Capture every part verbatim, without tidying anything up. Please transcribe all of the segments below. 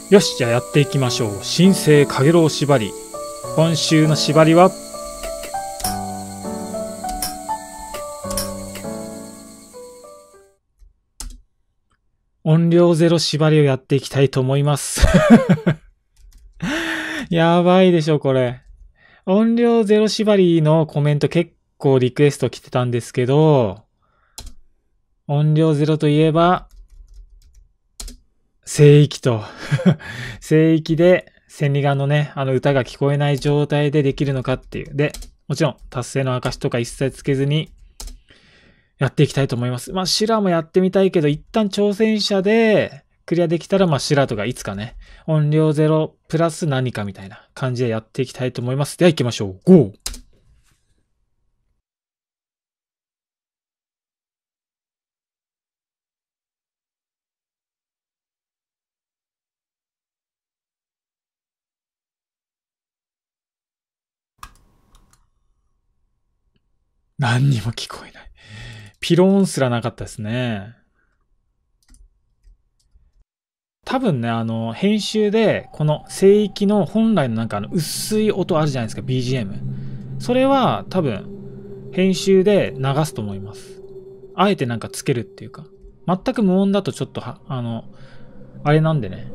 よし、じゃあやっていきましょう。新生かげろう縛り。今週の縛りは音量ゼロ縛りをやっていきたいと思います。やばいでしょ、これ。音量ゼロ縛りのコメント結構リクエスト来てたんですけど、音量ゼロといえば、聖域と、聖域で千里眼のね、あの歌が聞こえない状態でできるのかっていう。で、もちろん達成の証とか一切つけずにやっていきたいと思います。まあ、シラもやってみたいけど、一旦挑戦者でクリアできたら、まあ、シラとかいつかね、音量ゼロプラス何かみたいな感じでやっていきたいと思います。では行きましょう。ゴー！何にも聞こえない。ピローンすらなかったですね。多分ね、あの、編集で、この聖域の本来のなんかあの、薄い音あるじゃないですか、ビージーエム。それは多分、編集で流すと思います。あえてなんかつけるっていうか。全く無音だとちょっとは、あの、あれなんでね。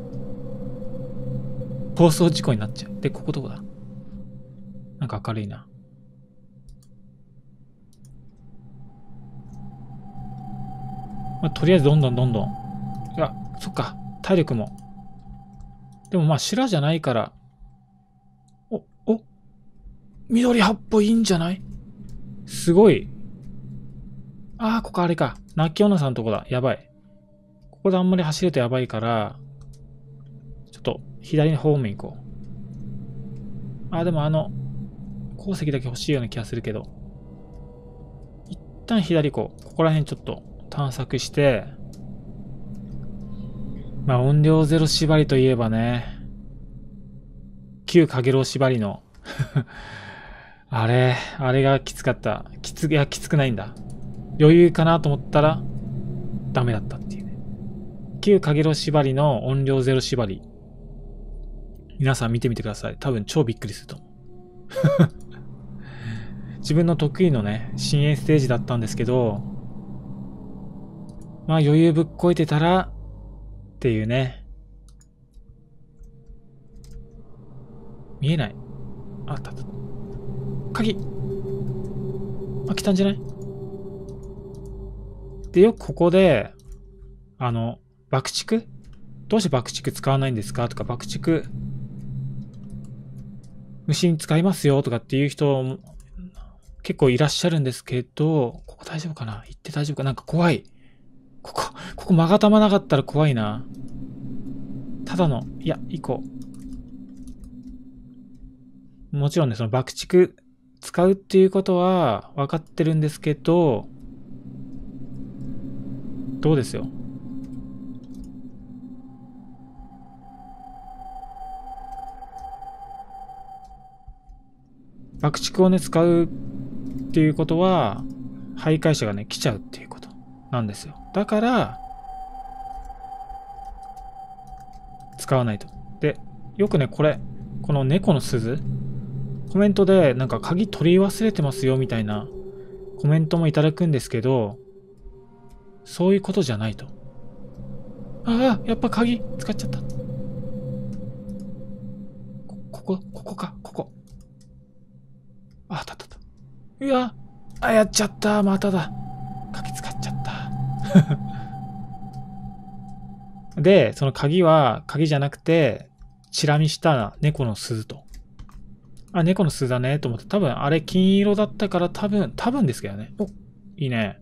放送事故になっちゃう。で、ここどこだ？なんか明るいな。まあ、とりあえずどんどんどんどん。いや、そっか。体力も。でもまあ、白じゃないから。お、お緑はっぽいいんじゃない？すごい。ああ、ここあれか。泣き女さんのとこだ。やばい。ここであんまり走るとやばいから、ちょっと左の方面行こう。ああ、でもあの、鉱石だけ欲しいような気がするけど。一旦左行こう。ここら辺ちょっと探索して、まあ音量ゼロ縛りといえばね、旧かげろう縛りのあれ、あれがきつかった。きつ、いや、きつくないんだ。余裕かなと思ったら、ダメだったっていうね。旧かげろう縛りの音量ゼロ縛り。皆さん見てみてください。多分超びっくりすると思う。自分の得意のね、深淵ステージだったんですけど、まあ余裕ぶっこいてたら、っていうね。見えない。あったあった。鍵あ、来たんじゃない？で、よくここで、あの、爆竹どうして爆竹使わないんですかとか、爆竹、虫に使いますよとかっていう人、結構いらっしゃるんですけど、ここ大丈夫かな？行って大丈夫か？なんか怖い。ここ、ここ勾玉なかったら怖いな。ただの、いや、行こう。もちろんね、その爆竹使うっていうことは分かってるんですけど、どうですよ。爆竹をね、使うっていうことは、徘徊者がね、来ちゃうっていうことなんですよ。だから、使わないと。で、よくね、これ、この猫の鈴、コメントでなんか鍵取り忘れてますよみたいなコメントもいただくんですけど、そういうことじゃないと。ああ、やっぱ鍵使っちゃった。こ、ここ、ここか、ここ。あ、あったあったあった。いや、あ、やっちゃった。まただ。鍵使っちゃった。で、その鍵は、鍵じゃなくて、チラ見した猫の鈴と。あ、猫の鈴だねと思って、多分あれ金色だったから多分、多分ですけどね。お、いいね。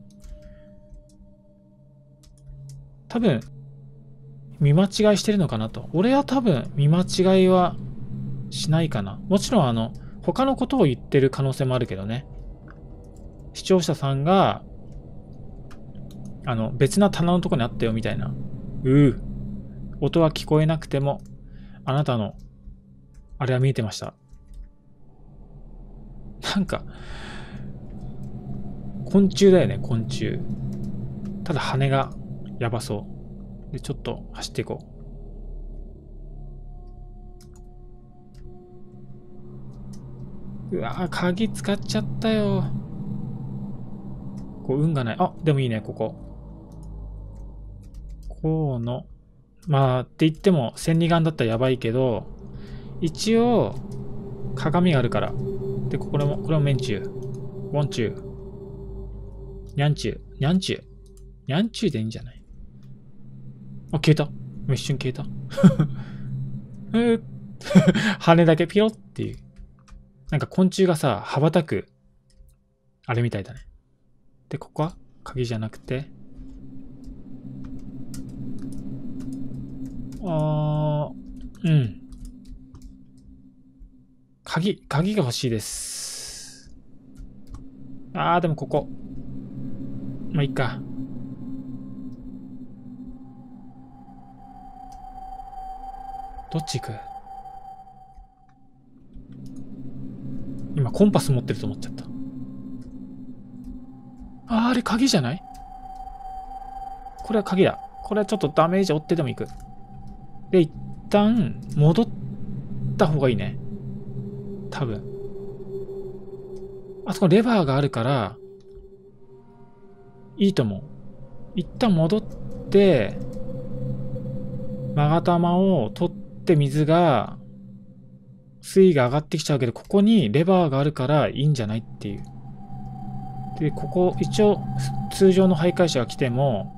多分、見間違いしてるのかなと。俺は多分、見間違いはしないかな。もちろんあの、他のことを言ってる可能性もあるけどね。視聴者さんが、あの、別な棚のとこにあったよみたいな。うう。音は聞こえなくても、あなたの、あれは見えてました。なんか、昆虫だよね、昆虫。ただ羽がやばそう。で、ちょっと走っていこう。 うわー、鍵使っちゃったよ。こう、運がない。あ、でもいいね、ここ。こうの。まあ、って言っても、千里眼だったらやばいけど、一応、鏡があるから。で、これも、これもメンチュー。ウォンチュー。ニャンチュー。ニャンチュー。ニャンチューでいいんじゃない？あ、消えた。一瞬消えた。えー、羽だけピロっていう。なんか昆虫がさ、羽ばたく、あれみたいだね。で、ここは鍵じゃなくて、あー、うん。鍵、鍵が欲しいです。あー、でもここ。まあ、いいか。どっち行く？今コンパス持ってると思っちゃった。あー、あれ鍵じゃない？これは鍵だ。これはちょっとダメージ追ってでも行く。で、一旦戻った方がいいね。多分。あそこレバーがあるから、いいと思う。一旦戻って、勾玉を取って水が、水位が上がってきちゃうけど、ここにレバーがあるからいいんじゃないっていう。で、ここ、一応、通常の徘徊者が来ても、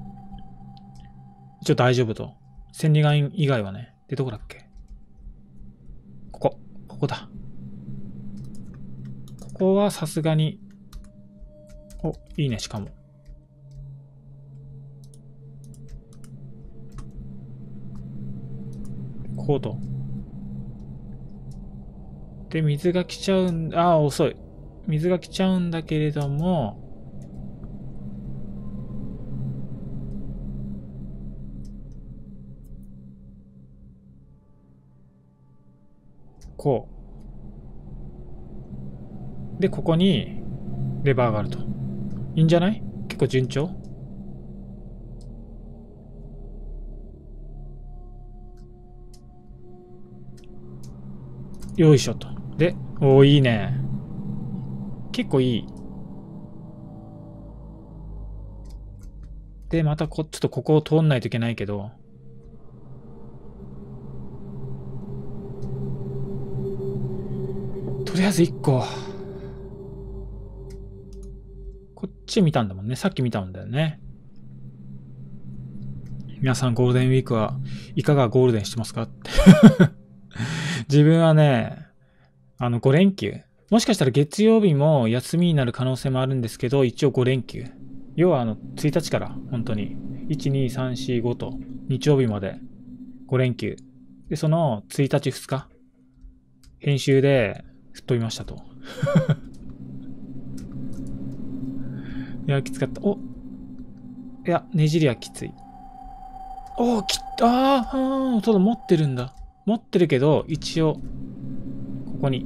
一応大丈夫と。千里眼以外はね。で、どこだっけ？ここ。ここだ。ここはさすがに、お、いいね、しかも。こうと。で、水が来ちゃうんだ。ああ、遅い。水が来ちゃうんだけれども、こう。で、ここに、レバーがあると。いいんじゃない？結構順調？よいしょと。で、おー、いいね。結構いい。で、またこ、ちょっとここを通んないといけないけど、とりあえずいっこ。こっち見たんだもんね。さっき見たんだよね。皆さんゴールデンウィークはいかがゴールデンしてますか？って自分はね、あのご連休。もしかしたら月曜日も休みになる可能性もあるんですけど、一応ご連休。要はあのついたちから本当にいち、に、さん、し、ごと日曜日までご連休。で、そのついたちふつか編集で吹っ飛びましたと。いや、きつかった。お、いや、ねじりはきつい。おー、きった。あー、ただ持ってるんだ。持ってるけど、一応、ここに、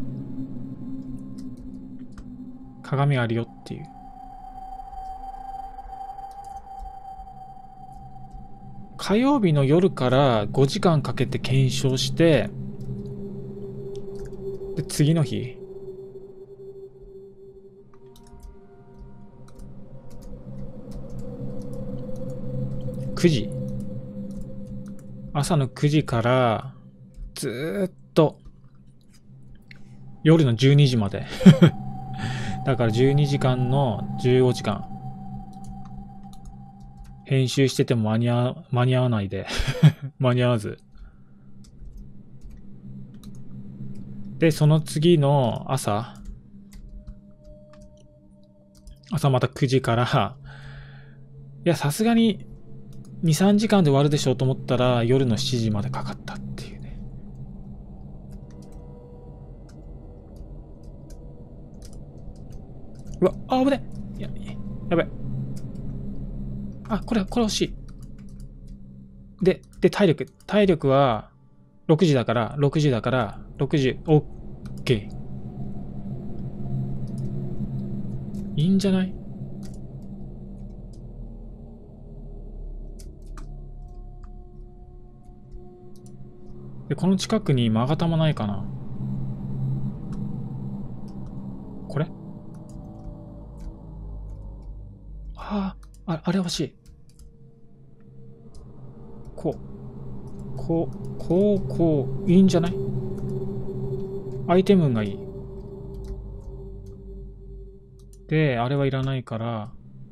鏡があるよっていう。火曜日の夜からごじかんかけて検証して、で、次の日。くじ。朝のくじから、ずーっと、夜のじゅうにじまで。だからじゅうにじかんのじゅうごじかん。編集してても間に合わ、間に合わないで。間に合わず。で、その次の朝、朝またくじから、いや、さすがにに、さんじかんで終わるでしょうと思ったら、夜のしちじまでかかったっていうね。うわ、あ、危ね。いや、やばい。あ、これ、これ欲しい。で、で、体力。体力は、ろくじだから、ろくじだから、ろくじ、オッケー。いいんじゃない？で、この近くに勾玉ないかな？ あ、あれ欲しい。こう。こう、こう、こう。いいんじゃない？アイテムがいい。で、あれはいらないから、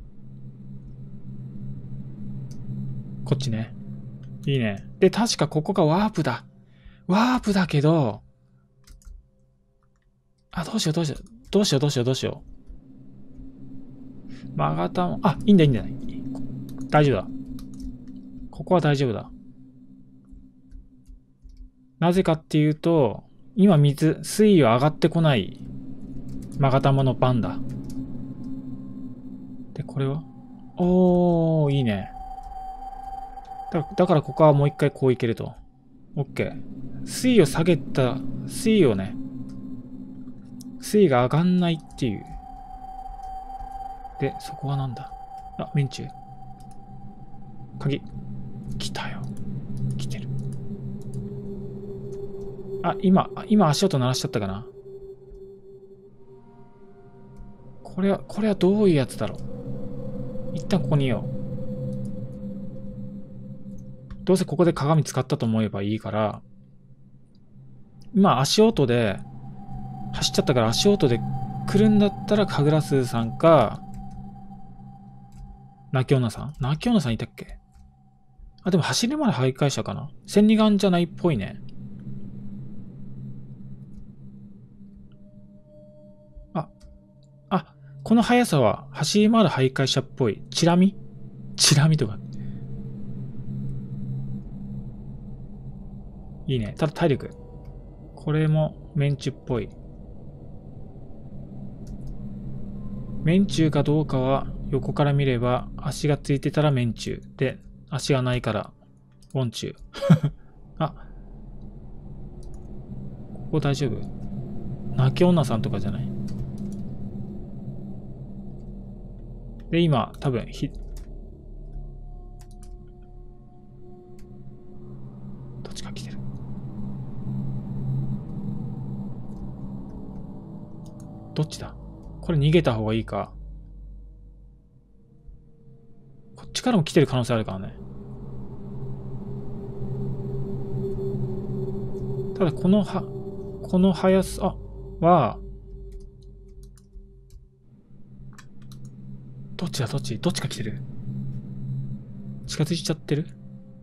こっちね。いいね。で、確かここがワープだ。ワープだけど、あ、どうしようどうしよう。どうしようどうしようどうしよう。マガタも、あ、いいんだいいんだ。大丈夫だ。ここは大丈夫だ。なぜかっていうと、今水、水位は上がってこないマガタマの番だ。で、これはおー、いいね。だだからここはもう一回こういけると。オッケー。水位を下げた、水位をね、水位が上がんないっていう。で、そこはなんだ？あ、メンチュー。鍵。来たよ。来てる。あ、今、今足音鳴らしちゃったかな。これは、これはどういうやつだろう。一旦ここにいよう。どうせここで鏡使ったと思えばいいから、今足音で、走っちゃったから足音で来るんだったら、神楽スさんか、泣き女さん泣き女さんいたっけ？あ、でも走りまで徘徊者かな？千里眼じゃないっぽいね。あ、あ、この速さは走り回る徘徊者っぽい。チラ見チラ見とか。いいね。ただ体力。これもメンチュっぽい。メンチュかどうかは横から見れば足がついてたらメンチュで、足がないからウォンチュあ、ここ大丈夫？泣き女さんとかじゃない？で、今多分ひどっちか来てる。どっちだ？これ逃げた方がいいか。こっちからも来てる可能性あるからね。ただこのは、この速さは、どっちだどっちどっちか来てる？近づいちゃってる？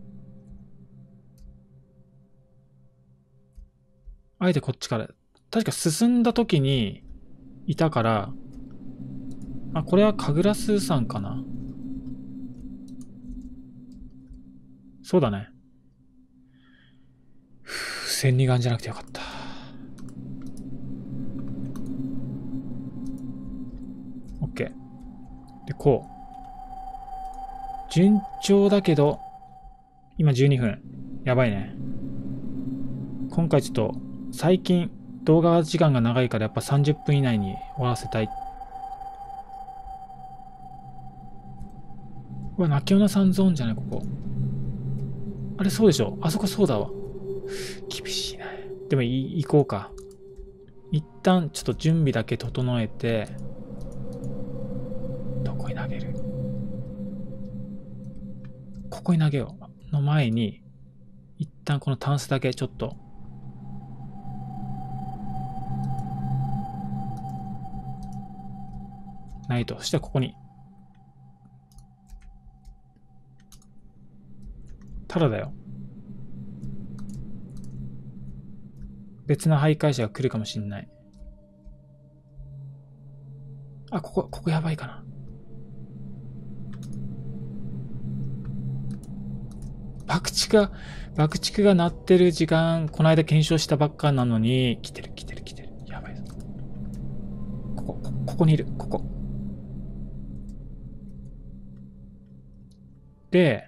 あえてこっちから。確か進んだ時にいたから、あ、これはカグラスさんかな？そうだね。ふぅ、千里眼じゃなくてよかった。オッケー。で、こう。順調だけど、今じゅうにふん。やばいね。今回ちょっと、最近動画時間が長いからやっぱさんじゅっぷん以内に終わらせたい。うわ、泣き女さんゾーンじゃないここ。あれそうでしょ？あそこそうだわ。厳しいな。でもい行こうか。一旦ちょっと準備だけ整えて、どこに投げる？ここに投げよう。の前に、一旦このタンスだけちょっと、ないと。そしたらここに。ただだよ。別の徘徊者が来るかもしんない。あ、ここ、ここやばいかな。爆竹が、爆竹が鳴ってる時間、この間検証したばっかなのに、来てる来てる来てる。やばいぞ。ここ、こここにいる。ここ。で、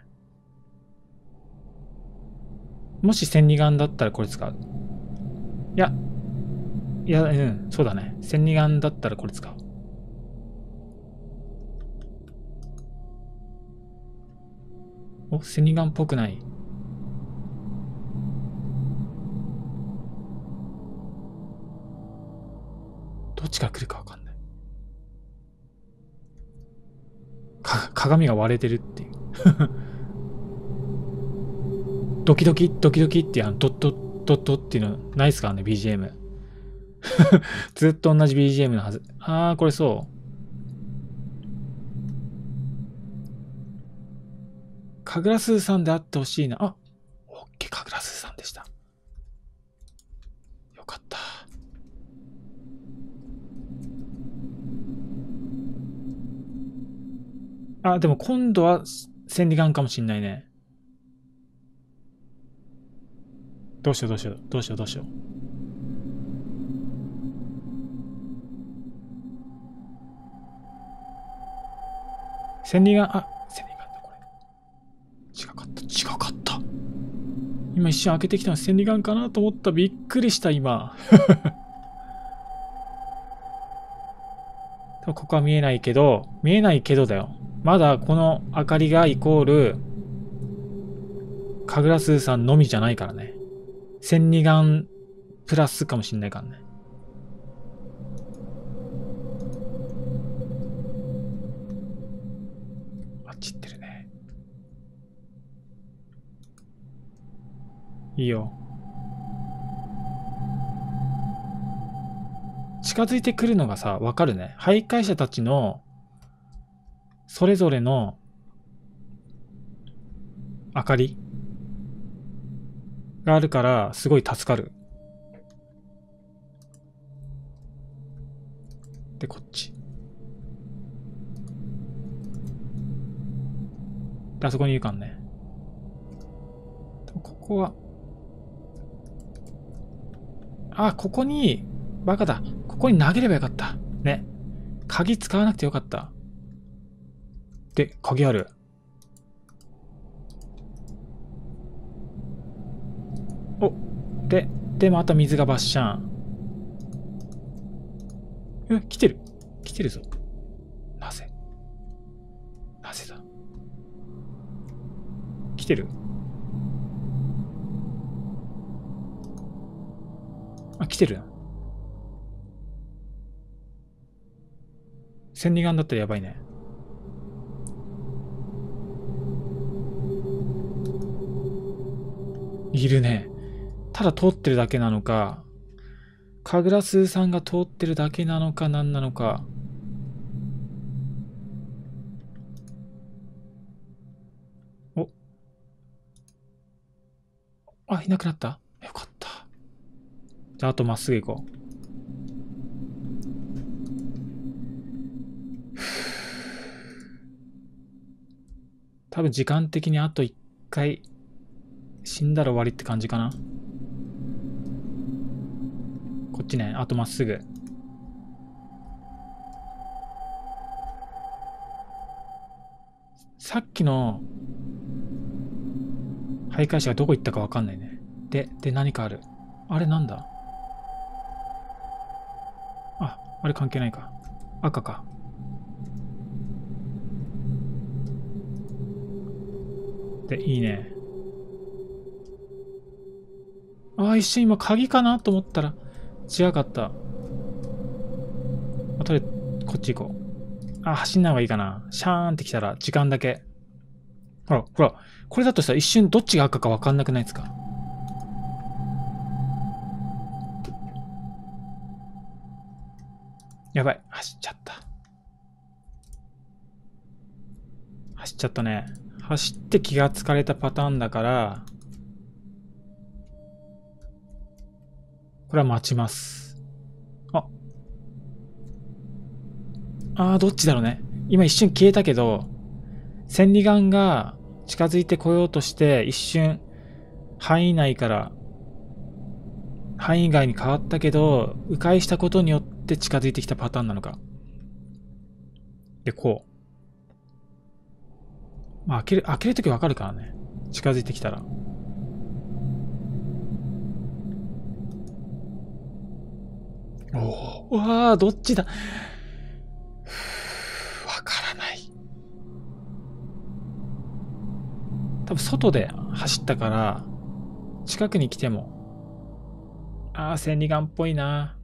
もし千里眼だったらこれ使う。いや、いや、うん、そうだね。千里眼だったらこれ使う。お、千里眼っぽくない。どっちが来るかわかんない。 か、鏡が割れてるっていう。ドキドキ、ドキドキっていうあの、ドッドッドッドっていうの、ないっすからね、ビージーエム。ずっと同じ ビージーエム のはず。あー、これそう。かぐらすーさんであってほしいな。あ、オッケー、かぐらすーさんでした。よかった。あ、でも今度は千里眼かもしんないね。どうしようどうしよう。どうしようどうしよう。千里眼、あ、千里眼だこれ。違かった、違かった。今一瞬開けてきたの千里眼かなと思った。びっくりした今。ここは見えないけど、見えないけどだよ。まだこの明かりがイコール、かぐらすーさんのみじゃないからね。千里眼プラスかもしんないからね。あっち行ってるね。いいよ。近づいてくるのがさ、わかるね。徘徊者たちの、それぞれの、明かりがあるから、すごい助かる。で、こっち。で、あそこにいるからね。ここは、あ、ここに、バカだ。ここに投げればよかった。ね。鍵使わなくてよかった。で、鍵ある。お、で、で、また水がバッシャン。え、来てる。来てるぞ。なぜなぜだ来てる。あ、来てるな。千里眼だったらやばいね。いるね。ただ通ってるだけなのか、かぐらすーさんが通ってるだけなのか何なのか。お。あ、いなくなった？よかった。じゃあ、あとまっすぐ行こう。多分時間的にあと一回死んだら終わりって感じかな。こっちね、あとまっすぐ。さっきの徘徊者がどこ行ったかわかんないね。で、で何かある。あれなんだ。あ、あれ関係ないか。赤か。で、いいね。ああ、一瞬今鍵かなと思ったら違かった。あとで、こっち行こう。あ、走んない方がいいかな。シャーンって来たら時間だけ。ほら、ほら。これだとさ、一瞬どっちが赤かわかんなくないですか？やばい。走っちゃった。走っちゃったね。走って気がつかれたパターンだから、これは待ちます。あ。あー、どっちだろうね。今一瞬消えたけど、千里眼が近づいてこようとして一瞬範囲内から範囲外に変わったけど、迂回したことによって近づいてきたパターンなのか。で、こう。まあ、開ける、開けるときわかるからね。近づいてきたら。おお。わあ、どっちだ。わからない。多分外で走ったから、近くに来ても。ああ、千里眼っぽいな。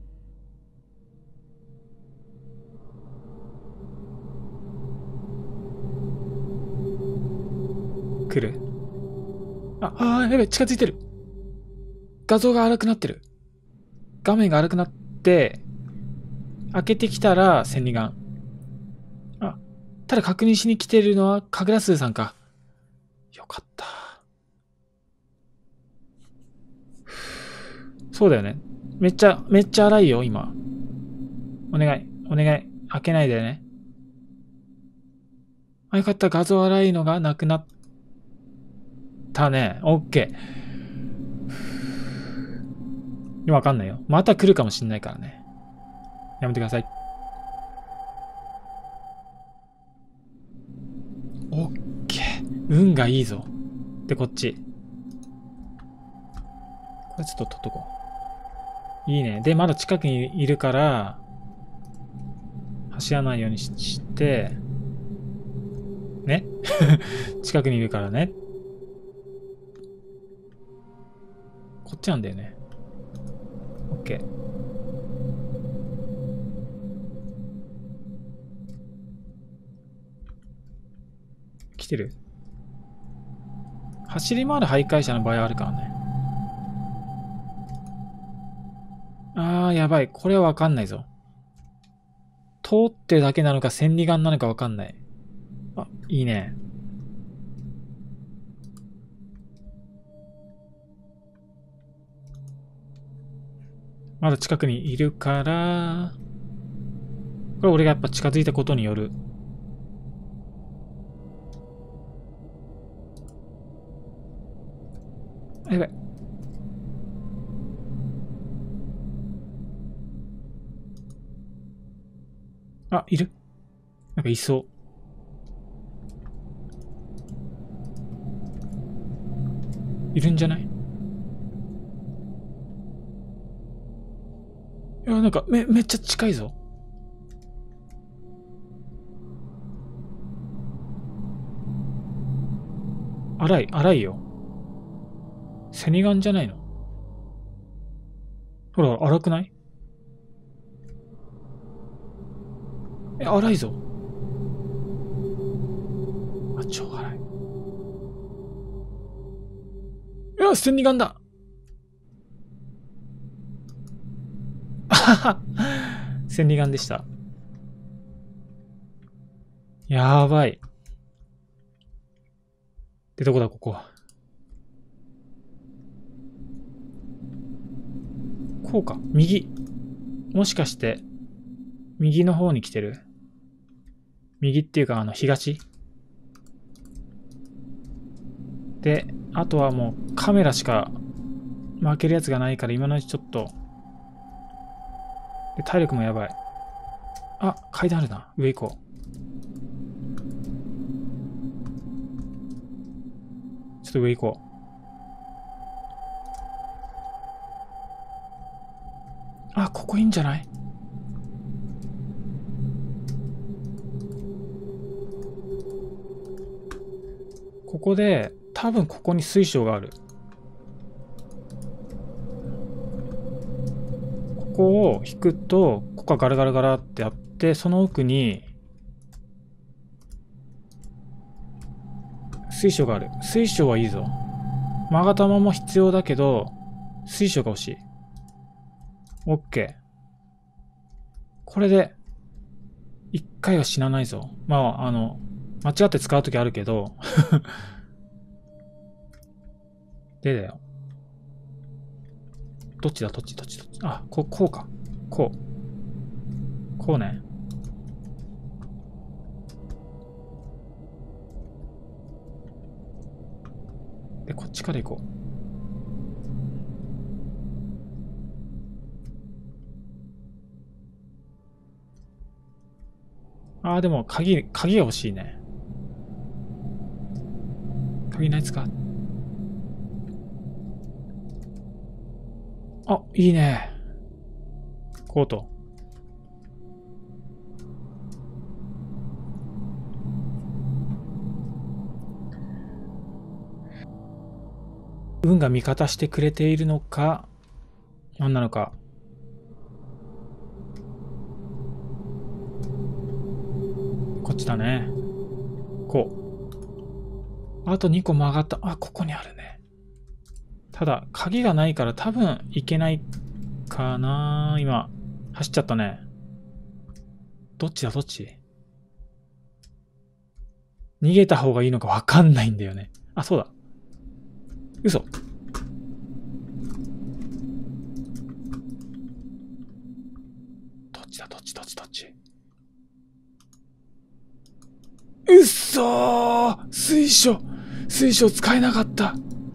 来る？あ、あー、やべ、近づいてる。画像が荒くなってる。画面が荒くなって、開けてきたら千里眼。あ、ただ確認しに来てるのは神楽スーさんか。よかった。そうだよね。めっちゃ、めっちゃ荒いよ、今。お願い、お願い。開けないでね。あ、よかった。画像荒いのがなくなったね。オッケー。わかんないよ。また来るかもしんないからね。やめてください。オッケー。運がいいぞ。で、こっち。これちょっと取っとこう。いいね。で、まだ近くにいるから、走らないようにして、ね近くにいるからね。こっちなんだよね。オッケー。来てる？走り回る徘徊者の場合あるからね。あー、やばい。これはわかんないぞ。通ってるだけなのか千里眼なのかわかんない。あ、いいね。まだ近くにいるから、これ俺がやっぱ近づいたことによる。やばい。あ、いる？なんかいそう。いるんじゃない？いや、なんかめ、めっちゃ近いぞ。荒い、荒いよ。セニガンじゃないの？ほら、荒くない？え、荒いぞ。あ、超荒い。いや、千里眼だ。あはは。千里眼でした。やばい。で、どこだ、ここ。こうか。右。もしかして、右の方に来てる？右っていうか、あの、東で、あとはもうカメラしか負けるやつがないから今のうちちょっと。で、体力もやばい。あ、階段あるな。上行こう。ちょっと上行こう。あ、ここいいんじゃない？ここで、多分ここに水晶がある。ここを引くと、ここがガラガラガラってあって、その奥に、水晶がある。水晶はいいぞ。マガタマも必要だけど、水晶が欲しい。オッケー。これで、一回は死なないぞ。まあ、あの、間違って使うときあるけど。でだよ。どっちだどっちどっちどっちあ、こう、こうか。こう。こうね。で、こっちから行こう。ああ、でも、鍵、鍵が欲しいね。鍵ないですか？あ、いいね。コート。運が味方してくれているのか、何なのか。こっちだね。こう。 あとにこ曲がった。あ、ここにあるね。ただ、鍵がないから多分行けないかな。今、走っちゃったね。どっちだどっち？逃げた方がいいのかわかんないんだよね。あ、そうだ。嘘。どっちだどっちどっちどっち。うっそー、水晶水晶使えなかった。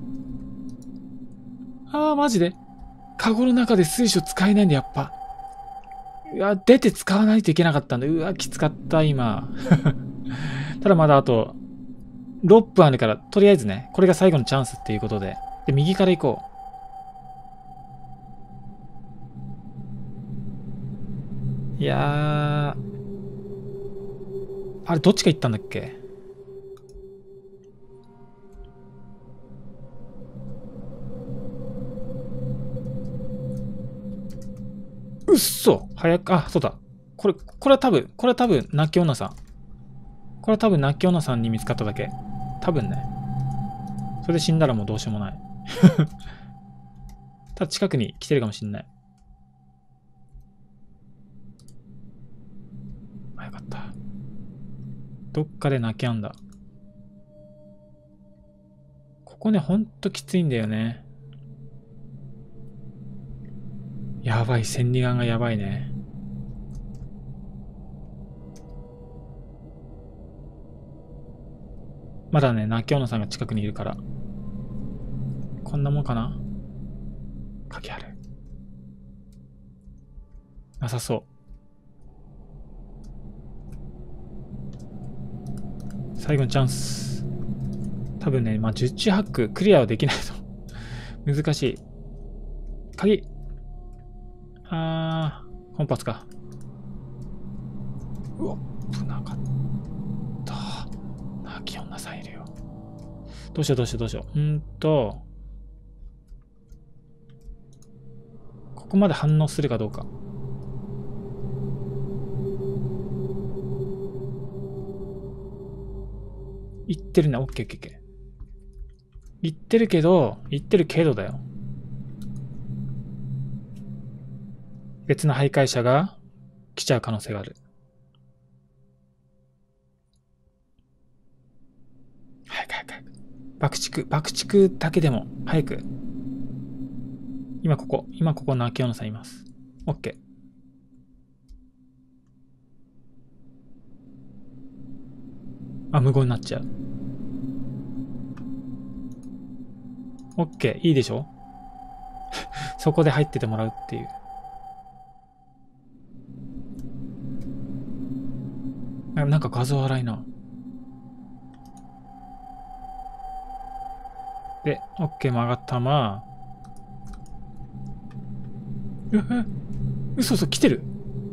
あー、マジでカゴの中で水晶使えないんだ、やっぱ。うわ、出て使わないといけなかったんだ。うわ、きつかった、今。ただまだあと、ろっぷんあるから、とりあえずね、これが最後のチャンスっていうことで。で、右から行こう。いやー、あれ、どっちが行ったんだっけ？うっそ早く、あ、そうだ。これ、これは多分、これは多分、泣き女さん。これは多分、泣き女さんに見つかっただけ。多分ね。それで死んだらもうどうしようもない。ただ近くに来てるかもしんない。あ、よかった。どっかで泣きやんだ。ここね、ほんときついんだよね。やばい、千里眼がやばいね。まだね、泣き女さんが近くにいるから。こんなもんかな？鍵ある。なさそう。最後のチャンス。多分ね、まあ、十中八九クリアはできないと。難しい。鍵。あー、コンパスか。うわ、危なかった。泣き女さんいるよ。どうしようどうしようどうしよう。うんと、ここまで反応するかどうか。言ってるね。オッケーオッケーオッケー。言ってるけど、言ってるけどだよ。別の徘徊者が来ちゃう可能性がある。早く早く早く。爆竹、爆竹だけでも早く。今ここ、今ここ泣き女さんいます。オッケー。あ、無言になっちゃう。オッケー、いいでしょそこで入っててもらうっていう。なんか画像荒いな。で、オッケー曲がったまー。え、え、嘘嘘、来てる。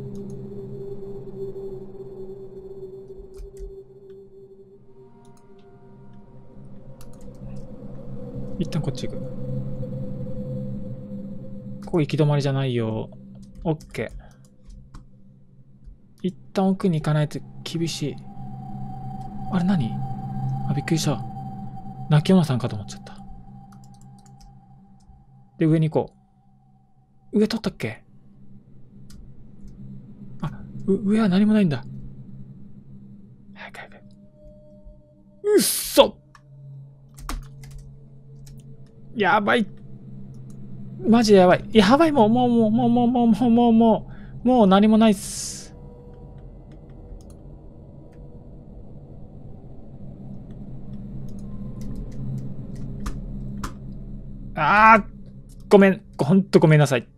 一旦こっち行く。ここ行き止まりじゃないよ。オッケー。一旦奥に行かないと厳しい。あれ何？あ、びっくりした。泣き女さんかと思っちゃった。で、上に行こう。上取ったっけ？あ、上は何もないんだ。早く早く。うっそ！やばい。マジでやばい。やばい、もう、もう、もう、もう、もう、もう、もう、もう、もう、もう何もないっす。あー、ごめん。ほんとごめんなさい。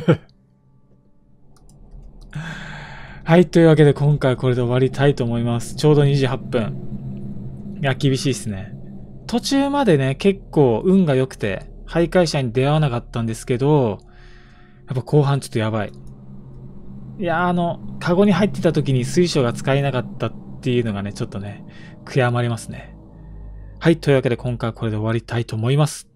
はい、というわけで今回はこれで終わりたいと思います。ちょうどにじゅうはっぷん。いや、厳しいっすね。途中までね、結構運が良くて、徘徊者に出会わなかったんですけど、やっぱ後半ちょっとやばい。いやー、あの、カゴに入ってた時に水晶が使えなかったっていうのがね、ちょっとね、悔やまれますね。はい、というわけで今回はこれで終わりたいと思います。